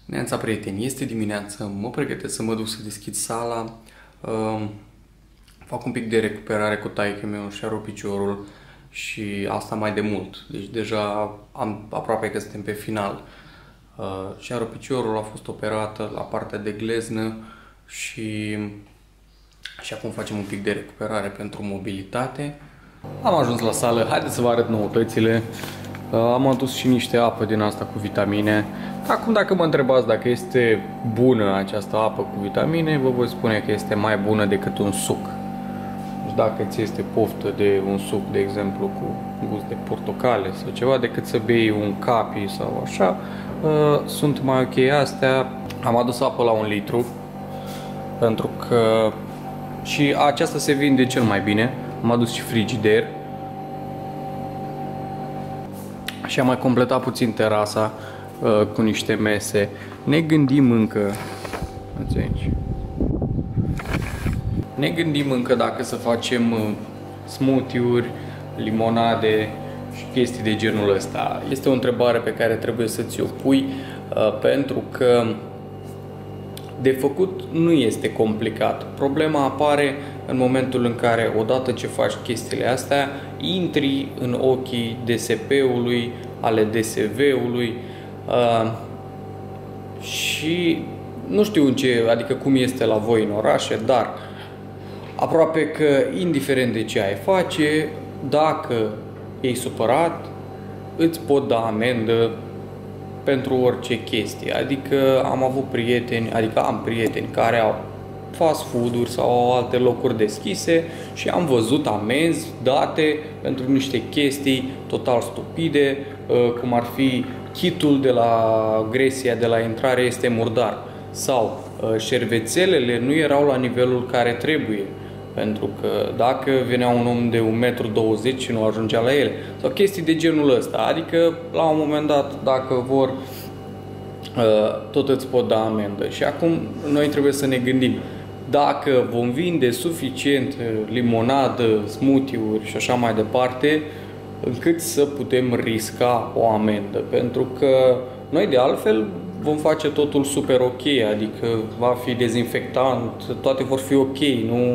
Neața, prieteni, este dimineață, mă pregătesc să mă duc să deschid sala, fac un pic de recuperare cu taică-meu și-a rupt piciorul și asta mai de mult, deci deja aproape că suntem pe final. Și-a rupt piciorul, a fost operată la partea de gleznă și acum facem un pic de recuperare pentru mobilitate. Am ajuns la sală, haideți să vă arăt noutățile. Am adus și niște apă din asta cu vitamine. Acum, dacă mă întrebați dacă este bună această apă cu vitamine, vă voi spune că este mai bună decât un suc. Deci dacă ți este poftă de un suc, de exemplu, cu gust de portocale sau ceva, decât să bei un capi sau așa, sunt mai ok astea. Am adus apă la 1 litru, pentru că și aceasta se vinde cel mai bine. Am adus și frigider. Și am mai completat puțin terasa cu niște mese. Ne gândim încă, dacă să facem smoothie-uri, limonade și chestii de genul ăsta. Este o întrebare pe care trebuie să ți-o pui, pentru că de făcut nu este complicat. Problema apare în momentul în care, odată ce faci chestiile astea, intri în ochii DSP-ului, ale DSV-ului și nu știu adică cum este la voi în orașe, dar aproape că indiferent de ce ai face, dacă ești supărat, îți pot da amendă pentru orice chestie. Adică am prieteni care au fast food-uri sau au alte locuri deschise și am văzut amenzi date pentru niște chestii total stupide, cum ar fi kitul de la Grecia de la intrare este murdar sau șervețelele nu erau la nivelul care trebuie, pentru că dacă venea un om de 1,20 m și nu ajungea la ele, sau chestii de genul ăsta. Adică la un moment dat, dacă vor, tot îți pot da amendă. Și acum noi trebuie să ne gândim dacă vom vinde suficient limonadă, smoothie-uri și așa mai departe, încât să putem risca o amendă. Pentru că noi de altfel vom face totul super ok, adică va fi dezinfectant, toate vor fi ok,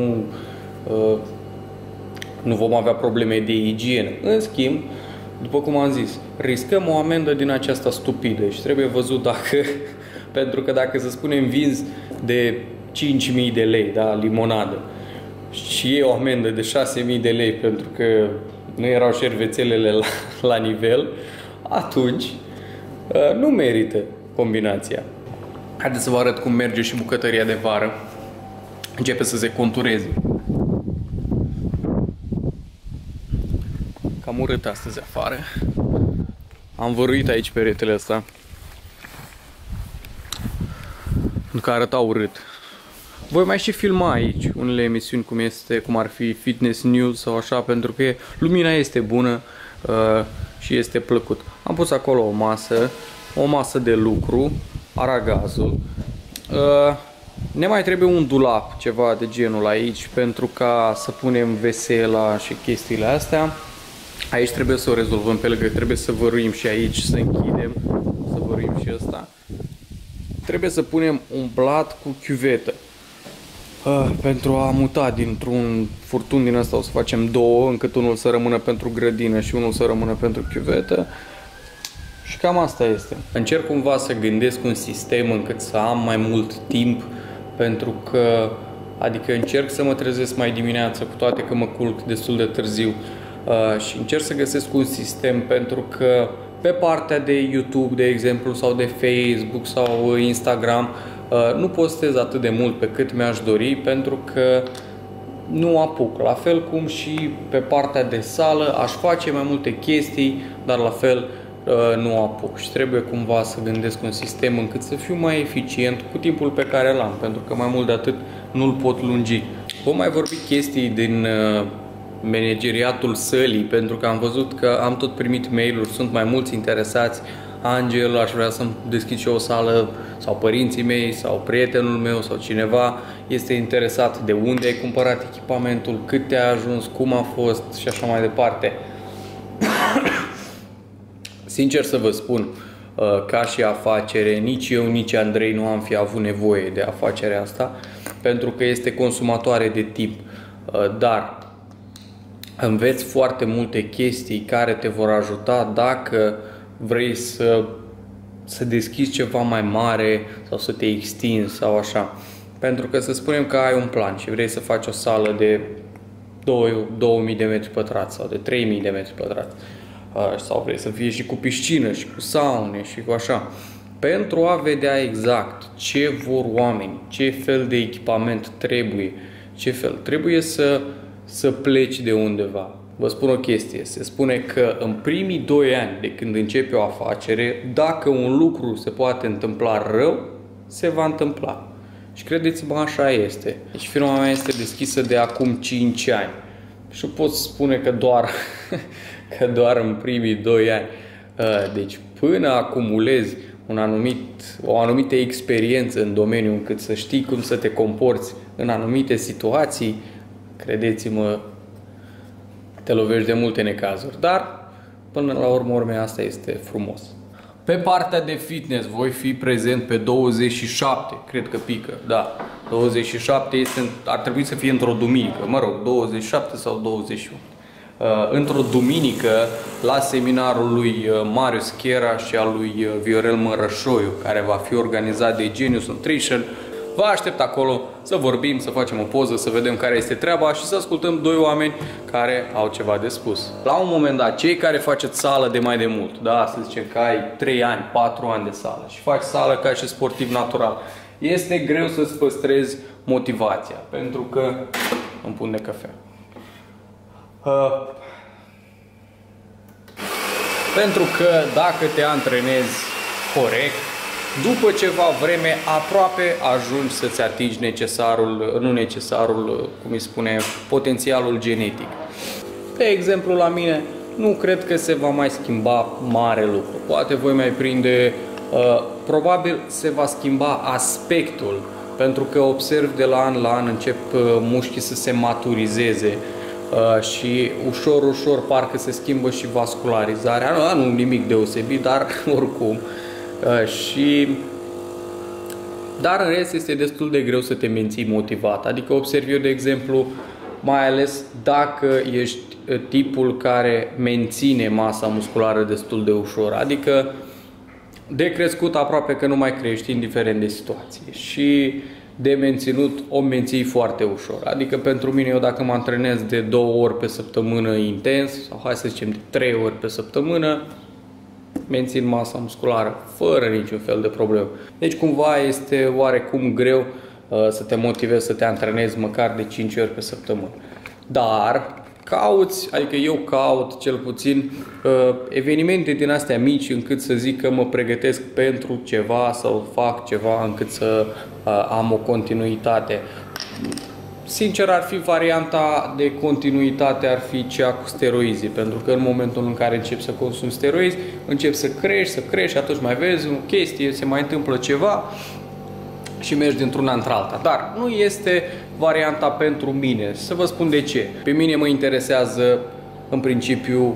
nu vom avea probleme de igienă. În schimb, după cum am zis, riscăm o amendă din aceasta stupidă și trebuie văzut dacă, pentru că dacă, să spunem, vinzi de 5.000 de lei, da, limonadă, și e o amendă de 6.000 de lei pentru că nu erau șervețelele la nivel, atunci nu merită combinația. Haideți să vă arăt cum merge și bucătăria de vară. Începe să se contureze. Cam urât astăzi afară. Am văruit aici peretele ăsta, pentru că arăta urât. Voi mai și filma aici unele emisiuni cum ar fi Fitness News sau așa, pentru că lumina este bună și este plăcut. Am pus acolo o masă de lucru, aragazul. Ne mai trebuie un dulap, ceva de genul aici, pentru ca să punem vesela și chestiile astea. Aici trebuie să o rezolvăm, pe lângă trebuie să văruim și aici, să închidem, să văruim și ăsta. Trebuie să punem un blat cu chiuvetă. Pentru a muta dintr-un furtun din ăsta o să facem două, încât unul să rămână pentru grădină și unul să rămână pentru chiuvetă. Și cam asta este. Încerc cumva să gândesc un sistem încât să am mai mult timp, pentru că, adică încerc să mă trezesc mai dimineața, cu toate că mă culc destul de târziu, și încerc să găsesc un sistem, pentru că pe partea de YouTube, de exemplu, sau de Facebook sau Instagram, nu postez atât de mult pe cât mi-aș dori, pentru că nu apuc. La fel cum și pe partea de sală, aș face mai multe chestii, dar la fel nu apuc. Și trebuie cumva să gândesc un sistem încât să fiu mai eficient cu timpul pe care l-am, pentru că mai mult de atât nu-l pot lungi. Vom mai vorbi chestii din manageriatul sălii, pentru că am văzut că am tot primit mail-uri, sunt mai mulți interesați. Angel, aș vrea să-mi deschid și o sală, sau părinții mei, sau prietenul meu, sau cineva este interesat de unde ai cumpărat echipamentul, cât te-a ajuns, cum a fost și așa mai departe. Sincer să vă spun, ca și afacere. Nici eu, nici Andrei nu am fi avut nevoie de afacerea asta, pentru că este consumatoare de timp. Dar înveți foarte multe chestii care te vor ajuta dacă vrei să deschizi ceva mai mare sau să te extinzi sau așa. Pentru că să spunem că ai un plan și vrei să faci o sală de 2000 de metri pătrați sau de 3000 de metri pătrați sau vrei să fie și cu piscină și cu saune și cu așa. Pentru a vedea exact ce vor oamenii, ce fel de echipament trebuie să pleci de undeva. Vă spun o chestie, se spune că în primii 2 ani de când începe o afacere, dacă un lucru se poate întâmpla rău, se va întâmpla. Și credeți-mă, așa este. Deci firma mea este deschisă de acum 5 ani. Și nu pot spune că doar în primii 2 ani. Deci până acumulezi o anumită experiență în domeniu încât să știi cum să te comporți în anumite situații, credeți-mă, te lovești de multe necazuri. Dar până la urmă asta este frumos. Pe partea de fitness voi fi prezent pe 27, cred că pică, da. 27 ar trebui să fie într-o duminică, 27 sau 21. Într-o duminică la seminarul lui Marius Chera și al lui Viorel Mărășoiu, care va fi organizat de Genius Nutrition. Vă aștept acolo să vorbim, să facem o poză, să vedem care este treaba și să ascultăm 2 oameni care au ceva de spus. La un moment dat, cei care faceți sală de mai de mult, da, să zicem că ai 3 ani, 4 ani de sală și faci sală ca și sportiv natural, este greu să-ți păstrezi motivația, pentru că îmi pun de cafea. Pentru că dacă te antrenezi corect, după ceva vreme aproape ajungi să-ți atingi potențialul genetic. De exemplu, la mine nu cred că se va mai schimba mare lucru. Poate voi mai prinde, probabil se va schimba aspectul, pentru că observ de la an la an încep mușchii să se maturizeze și ușor parcă se schimbă și vascularizarea. Nu nimic deosebit, dar oricum. Dar în rest este destul de greu să te menții motivat. Adică observ eu, de exemplu, mai ales dacă ești tipul care menține masa musculară destul de ușor. Adică de crescut aproape că nu mai crești, indiferent de situație. Și de menținut o menții foarte ușor. Adică pentru mine, eu dacă mă antrenez de 2 ori pe săptămână intens, sau hai să zicem de 3 ori pe săptămână, mențin masa musculară fără niciun fel de problemă. Deci cumva este oarecum greu să te motivezi să te antrenezi măcar de 5 ori pe săptămână. Dar eu caut cel puțin evenimente din astea mici încât să zic că mă pregătesc pentru ceva sau fac ceva încât să am o continuitate. Sincer, ar fi varianta de continuitate, ar fi cea cu steroizii, pentru că în momentul în care începi să consumi steroizi, începi să crești și atunci mai vezi o chestie, se mai întâmplă ceva și mergi dintr-una într-alta. Dar nu este varianta pentru mine. Să vă spun de ce. Pe mine mă interesează în principiu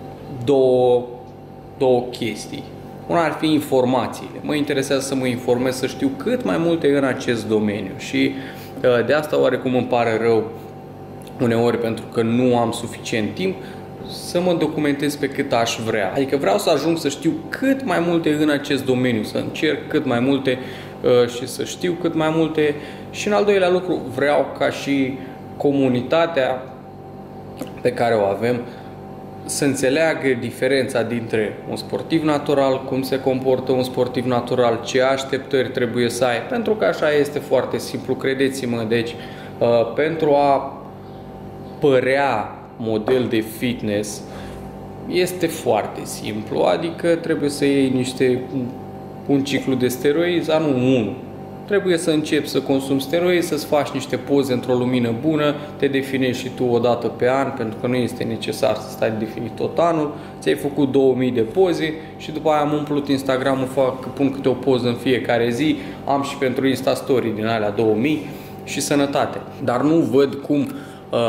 două chestii. Una ar fi informațiile. Mă interesează să mă informez, să știu cât mai multe în acest domeniu și de asta oarecum îmi pare rău uneori, pentru că nu am suficient timp să mă documentez pe cât aș vrea. Adică vreau să ajung să știu cât mai multe în acest domeniu, să încerc cât mai multe și să știu cât mai multe. Și în al doilea lucru, vreau ca și comunitatea pe care o avem să înțeleagă diferența dintre un sportiv natural, cum se comportă un sportiv natural, ce așteptări trebuie să ai, pentru că așa este foarte simplu, credeți-mă. Deci, pentru a părea model de fitness este foarte simplu, adică trebuie să iei un ciclu de steroizi, nu unul. Trebuie să începi să consumi steroizi, să-ți faci niște poze într-o lumină bună, te definești și tu o dată pe an, pentru că nu este necesar să stai definit tot anul. Ți-ai făcut 2000 de poze și după aia am umplut Instagram-ul, pun câte o poză în fiecare zi, am și pentru Insta Story din alea 2000 și sănătate. Dar nu văd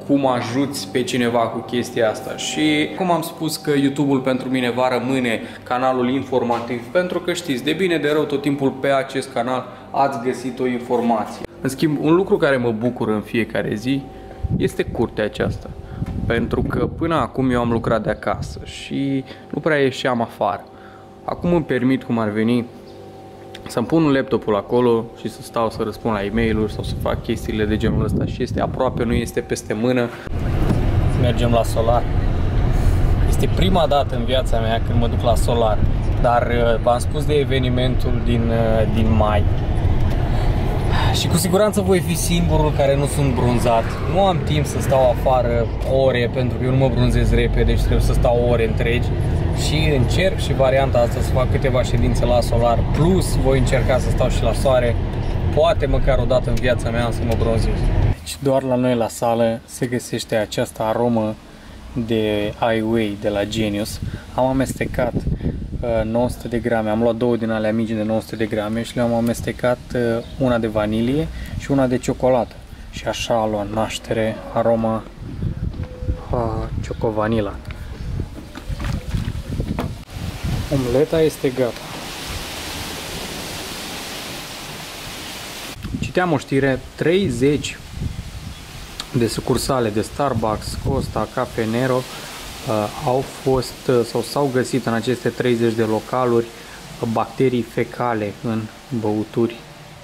cum ajuți pe cineva cu chestia asta. Și cum am spus că YouTube-ul pentru mine va rămâne canalul informativ, pentru că știți, de bine de rău tot timpul pe acest canal ați găsit o informație. În schimb, un lucru care mă bucură în fiecare zi este curtea aceasta. Pentru că până acum eu am lucrat de acasă și nu prea ieșeam afară. Acum îmi permit, cum ar veni, să-mi pun laptopul acolo și să stau să răspund la e-mail-uri sau să fac chestiile de genul ăsta și este aproape, nu este peste mână. Mergem la solar. Este prima dată în viața mea când mă duc la solar, dar v-am spus de evenimentul din mai. Și cu siguranță voi fi singurul care nu sunt brunzat. Nu am timp să stau afară ore, pentru că eu nu mă brunzez repede și trebuie să stau ore întregi. Și încerc și varianta asta să fac câteva ședințe la solar, plus voi încerca să stau și la soare, poate măcar o dată în viața mea să mă bronzez. Deci doar la noi la sală se găsește această aromă de Ai-Wei de la Genius. Am amestecat 900 de grame, am luat două din alea mici de 900 de grame și le-am amestecat, una de vanilie și una de ciocolată. Și așa a luat naștere aroma Ciocovanila. Omleta este gata. Citeam o știre, 30 de sucursale de Starbucks, Costa, Cafe Nero au fost sau s-au găsit în aceste 30 de localuri bacterii fecale în băuturi.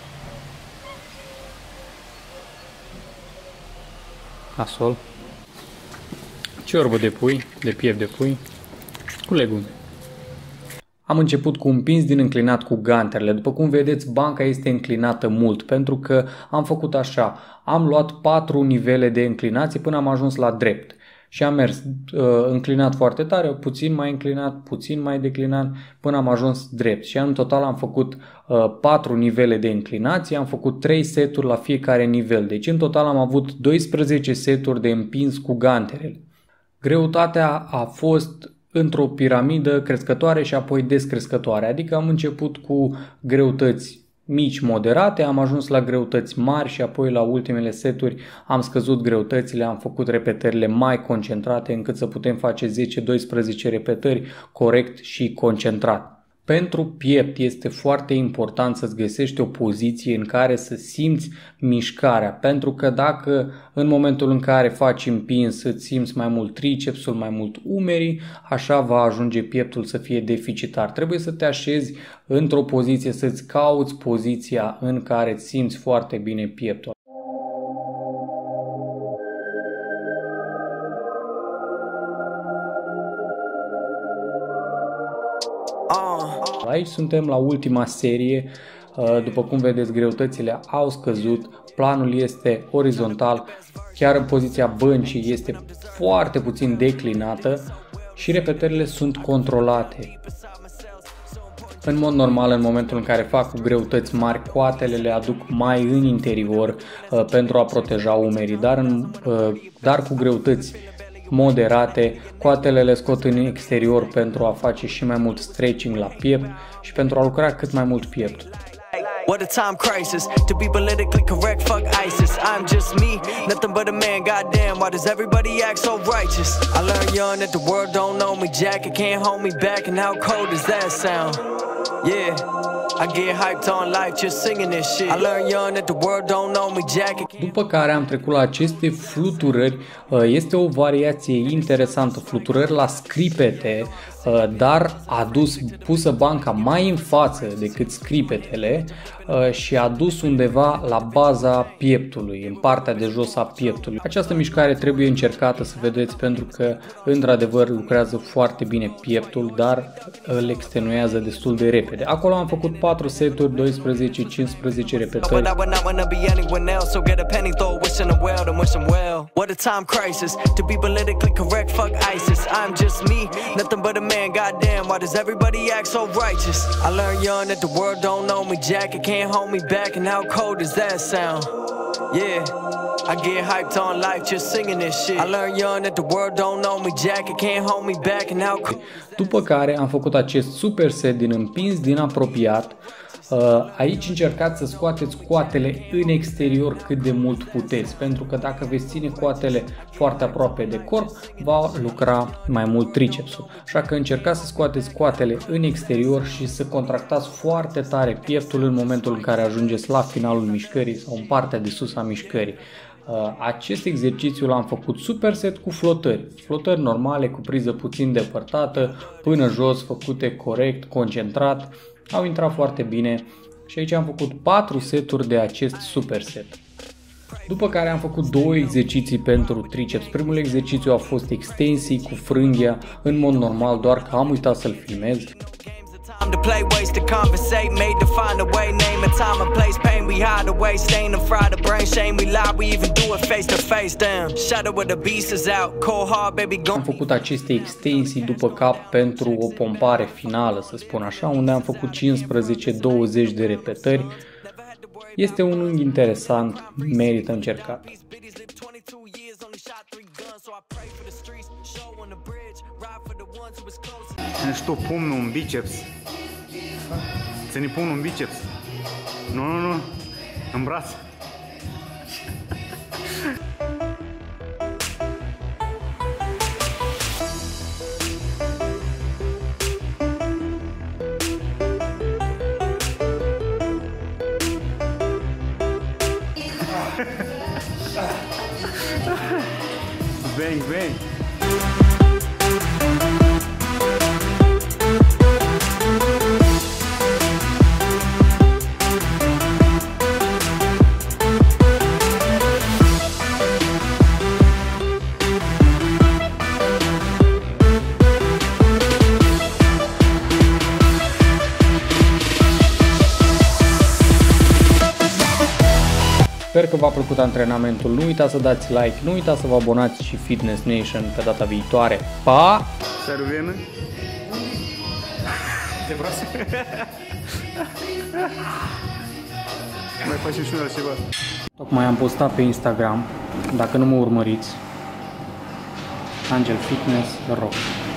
Nasol. Ciorbă de pui, de piept de pui, cu legume. Am început cu un pins din înclinat cu ganterele. După cum vedeți, banca este înclinată mult, pentru că am făcut așa. Am luat 4 nivele de înclinație până am ajuns la drept. Și am mers înclinat foarte tare, puțin mai înclinat, puțin mai declinat, până am ajuns drept. Și în total am făcut 4 nivele de înclinație, am făcut 3 seturi la fiecare nivel. Deci în total am avut 12 seturi de împins cu ganterele. Greutatea a fost într-o piramidă crescătoare și apoi descrescătoare, adică am început cu greutăți mici, moderate, am ajuns la greutăți mari și apoi la ultimele seturi am scăzut greutățile, am făcut repetările mai concentrate încât să putem face 10-12 repetări corect și concentrat. Pentru piept este foarte important să-ți găsești o poziție în care să simți mișcarea, pentru că dacă în momentul în care faci împins îți simți mai mult tricepsul, mai mult umerii, așa va ajunge pieptul să fie deficitar. Trebuie să te așezi într-o poziție, să-ți cauți poziția în care îți simți foarte bine pieptul. Aici suntem la ultima serie, după cum vedeți greutățile au scăzut, planul este orizontal, chiar în poziția băncii este foarte puțin declinată și repetările sunt controlate. În mod normal, în momentul în care fac cu greutăți mari, coatele le aduc mai în interior pentru a proteja umerii, dar cu greutăți moderate, coatele le scot în exterior pentru a face și mai mult stretching la piept și pentru a lucra cât mai mult pieptul. What a time crisis to be politically correct, fuck ISIS. I'm just me, nothing but a man, goddamn, why does everybody act so righteous? I learned young that the world don't know me, Jack, it can't hold me back, and how cold does that sound? Yeah, I get hyped on life just singing this shit. I learned young that the world don't know me, Jack. După care am trecut la aceste fluturări, este o variație interesantă, fluturări la scripete, dar pusă banca mai în față decât scripetele și a dus undeva la baza pieptului, în partea de jos a pieptului. Această mișcare trebuie încercată, să vedeți, pentru că într-adevăr lucrează foarte bine pieptul, dar îl extenuează destul de repede. Acolo am făcut 4 seturi, 12-15 repetări. What a time crisis to be politically correct, fuck ISIS. I'm just me, nothing but a man, goddamn, why does everybody act so righteous? I learned young that the world don't know me, Jack, it can't hold me back, and how cold does that sound? Yeah, I get hyped on life just singing this shit. I learned young that the world don't know me, Jack, it can't hold me back, and how cold. După care am făcut acest super set din împins din apropiat, Aici încercați să scoateți coatele în exterior cât de mult puteți, pentru că dacă veți ține coatele foarte aproape de corp, va lucra mai mult tricepsul. Așa că încercați să scoateți coatele în exterior și să contractați foarte tare pieptul în momentul în care ajungeți la finalul mișcării sau în partea de sus a mișcării. Acest exercițiu l-am făcut superset cu flotări. Flotări normale cu priză puțin depărtată, până jos, făcute corect, concentrat. Au intrat foarte bine și aici am făcut 4 seturi de acest superset. După care am făcut 2 exerciții pentru triceps. Primul exercițiu a fost extensii cu frânghia, în mod normal, doar că am uitat să-l filmez. To play, ways to compensate, made to find a way, name a time and place, pain we hide away, stain and fry the brain, shame we lie, we even do it face to face, damn, shadow where the beast is out, cold hard baby go. Am făcut aceste extensii după cap pentru o pompare finală, să spun așa, unde am făcut 15-20 de repetări. Este un unghi interesant, merită încercat. Что пumnul în biceps. Ține pumnul în biceps. Nu, în braț. Bang, bang. Sper că v-a plăcut antrenamentul, nu uitați să dați like, nu uitați să vă abonați și Fitness Nation pe data viitoare. Pa! Servenă? De braț? Mai facem și noi ceva. Tocmai am postat pe Instagram, dacă nu mă urmăriți, Angel Fitness, vă rog.